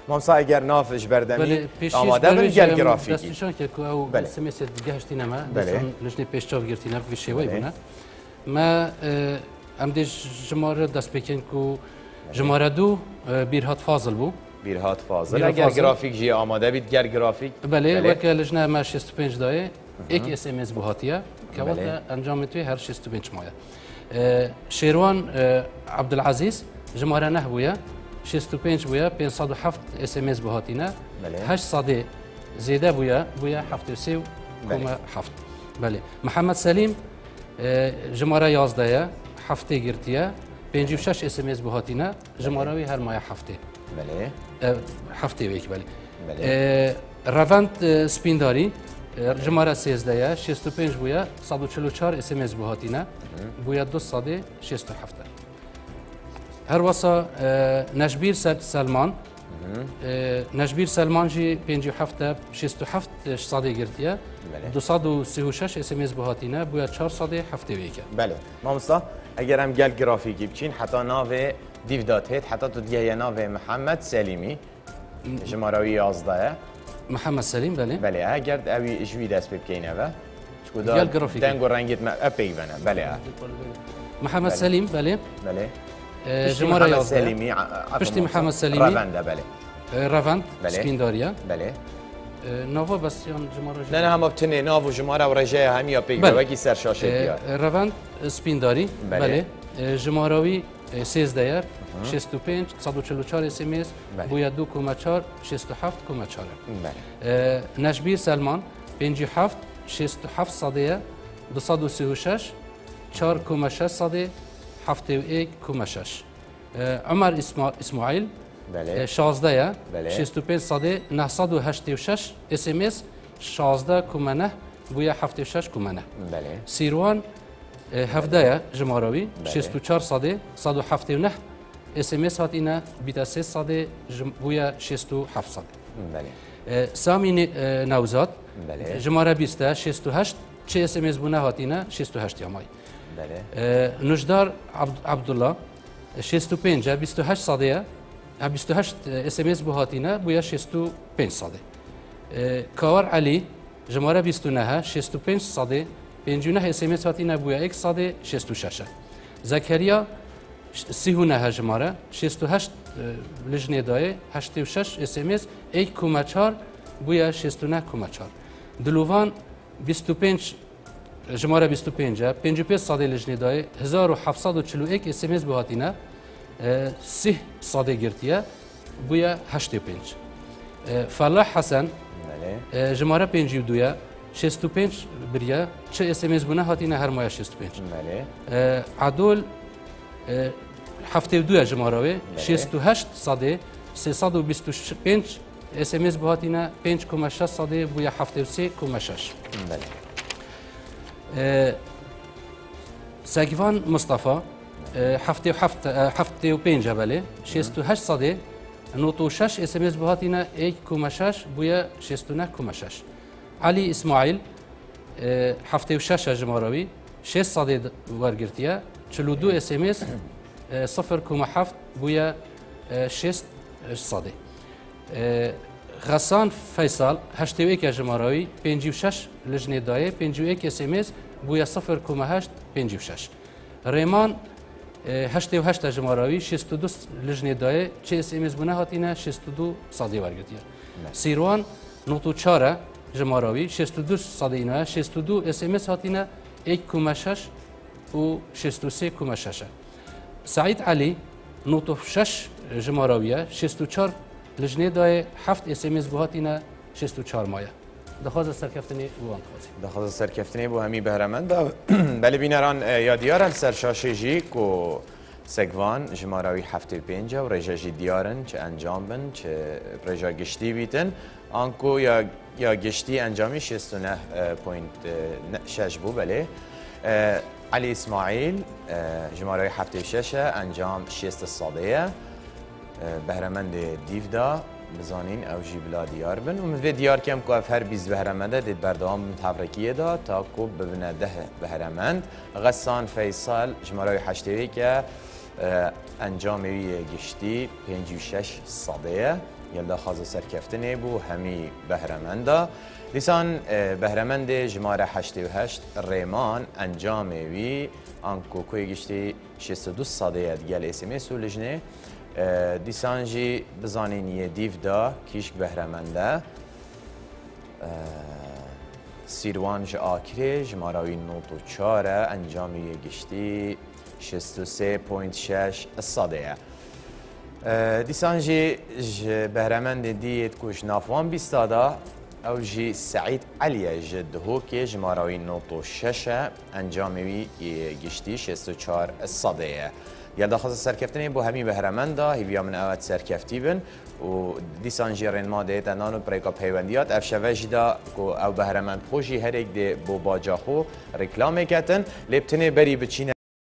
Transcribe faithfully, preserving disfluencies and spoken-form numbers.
مامسا اگر نافش بردمی آماده بن گل گرافیکی دستشان که کو او سمس گهشتی نما لجنه پیش چاو گرتینا في شوی بنا ما ام دی جماره دست بکن کو جماره دو بیرهات فاضل بو بیرهات فاضل اگر گرافیک جی آماده بید گر گرافیک بله وقت لجنه ما شصت و پنج دایه یک اس ام اس بهاتیه که وقت انجام توی هر شصت و پنج مایه شیروان عبدالعزیز جماره نه بویا شصت و پنج بویا پانصد و هفت اس ام اس بهاتینا هشت صد زیاده بویا بویا هفت و سه کم هفت بله محمد سلیم جماره یازده هفته گرتیه پنج و شش اس ام اس بهاتینا جماره وی هر ماه هفته بله هفته ویک بله روند سپینداری جماره سیزده شصت و پنج بویا صد و چهل و چهار اس ام اس بهاتینا بویا دو صد شصت و هفت هر واسه نجبیر سلمان نجبیر سلمان جی پنج و هفت شصت و هفت صد گرتیه دو صد و سی و شش اس ام اس بهاتینا بویا چهار صد هفته ویکه بله مامستا اگر هم گل گرافیکی بچین حتی ناو دیو دات هست حتی تو دیگه ناو محمد سلیمی جماراوی یازده محمد سلیم بله بله اگر اوی اجوی دست بکنه و گل گرافیکی دنگو رنگت ما اپی بنا بله محمد سلیم بله بله جماره یازده سلیمی پشتی محمد سلیمی روند بله روند سپینداریا بله ناوا بس یان جماره نه نه هم ابتنی ناو جماره و رجای همی اپی بوکی سرشاشه بیار روند سپینداری بله جماراوی سیزده شصت و پنج صد و چهل و چهار اس ام اس بویا دو کم چهار شصت و هفت کم چهار نجبیر سلمان پنج و هفت شصت و هفت صده دو صد و سی و شش چهار کم شش صده هفت و یک کم شش عمر اسماعیل شازده شصت و پنج صده نهصد و هشت و شش اس ام اس شازده کم نه بویا هفت و شش کم نه سیروان هفده جماراوی شصت و چهار صده صد و هفت و نه اس ام اس هاتینا بیت سه صده بویا شصت و هفت صده سامی نوزاد جماره بیست شصت و هشت چه اس ام اس بونه هاتینا شصت و هشت یامای نجدار عبدالله شصت و پنج بیست و هشت صده بیست و هشت اس ام اس بو هاتینا بویا شصت و پنج صده کاور علی جماره بیست و نه شصت و پنج صده پنج و نه اس ام اس هاتینا بویا یک صده شصت و شش زکریا سی و نه جماره شصت و هشت لجنه دایه هشت و شش اس ام اس یک کم چهار بویا شصت و نه کم چهار دلوان بیست و پنج جماره بیست و پنج پنج و پنج صده لجنه دایه هزار و هفتصد و چهل و یک اس ام اس بهاتینا سی صده گرتیه بویا هشت و پنج فلاح حسن جماره پنج و دویا شصت و پنج بریا چه اس ام اس بونه هاتینا هر ماه شصت و پنج عدول هفته و دویا جماره شصت و هشت صده سیصد و بیست و پنج اس ام اس بهاتینا پنج کم شش صده بویا هفته و سه کم شش سگوان مصطفى هفته و هفت هفته و پنج بله شصت و هشت صده نوت و شش اس ام اس بهاتینا یک کم شش بویا شصت و نه کم شش علی اسماعیل هفته و شش جماراوی شش صده ورگرتیه چهل و دو اس ام اس صفر کم هفت بویا شصت صده غسان فیصل هشت و یک جماراوی پنج و شش لجنه دایه پنج و یک اس ام اس بویا صفر کم هشت پنج و شش ریمان هشت و هشت جماراوی شصت و دو لجنه دایه چه اس ام اس بونه هاتینا شصت و دو صده ورگرتیه سیروان نوت و چهار جماراوی شصت و دو صده اینا شصت و دو اس ام اس هاتینا یک کم شش و شصت و سه کم شش سعید علی نوت و شش جماراویه شصت و چهار لجنه دایه هفت اس ام اس بهاتینا شصت و چهار مایه دخواست سرکفتنی بوان خوازی دخواست سرکفتنی بو همی بهرمند بله بینران یادیار سرشاشه جی کو سگوان جماراوی هفته پنج و رجا جی دیارن چه انجام بن چه رجا گشتی بیتن آنکو یا یا گشتی انجامی شصت و نه پوینت شش بو بله علی اسماعیل جماراوی هفته شش انجام شصت صده بهرمند دیودا بزانین او جی بلا دیار بن و مدوی دیار کم که هر بیز بهرمنده دید بردوام تبرکیه دا تا که ببینه ده بهرمند غسان فیصل جماراوی هشتوی که انجام وی گشتی پنج و شش صده یلدا خواز سرکفتنه بو همی بهرمنده دیسان بهرمند جماره هشت و هشت ریمان انجام وی آنکو کوی گشتی شصت و دو صده دیگل اسمس و لجنه دیسان جی بزانین یه دیو دا کیش بهرمنده سیروان جا آکره جماراوی نوت و چاره انجام یه گشتی شصت و سه پوینت شش صده دیسان جی بهرمند دیت کوش نافوان بیستادا او جی سعید علیه جد هوکی جماراوی نوت و شش انجام وی گشتی شصت و چهار صده یلدا خواست سرکفتنی بو همی بهرمنده هیویا من اوت سرکفتی بن و دیسان جی رنما دیت انانو پریکا پیوندیات اف شوه جدا که او بهرمند خوشی هر ایک دی بو باجاخو رکلامه کتن لیبتنه بری بچینه